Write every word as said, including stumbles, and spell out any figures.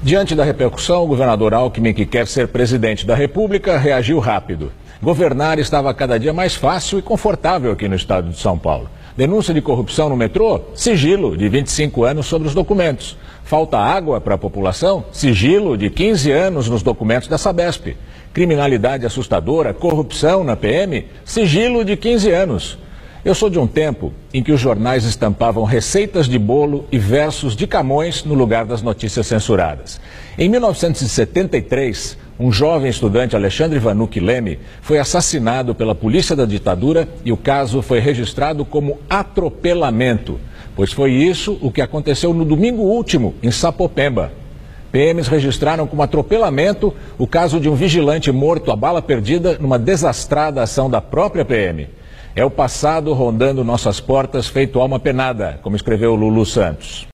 Diante da repercussão, o governador Alckmin, que quer ser presidente da República, reagiu rápido. Governar estava cada dia mais fácil e confortável aqui no estado de São Paulo. Denúncia de corrupção no metrô? Sigilo de vinte e cinco anos sobre os documentos. Falta água para a população? Sigilo de quinze anos nos documentos da Sabesp. Criminalidade assustadora? Corrupção na P M? Sigilo de quinze anos. Eu sou de um tempo em que os jornais estampavam receitas de bolo e versos de Camões no lugar das notícias censuradas. Em mil novecentos e setenta e três, um jovem estudante, Alexandre Vanucchi Leme, foi assassinado pela polícia da ditadura e o caso foi registrado como atropelamento, pois foi isso o que aconteceu no domingo último, em Sapopemba. P Ms registraram como atropelamento o caso de um vigilante morto a bala perdida numa desastrada ação da própria P M. É o passado rondando nossas portas feito alma penada, como escreveu Lulu Santos.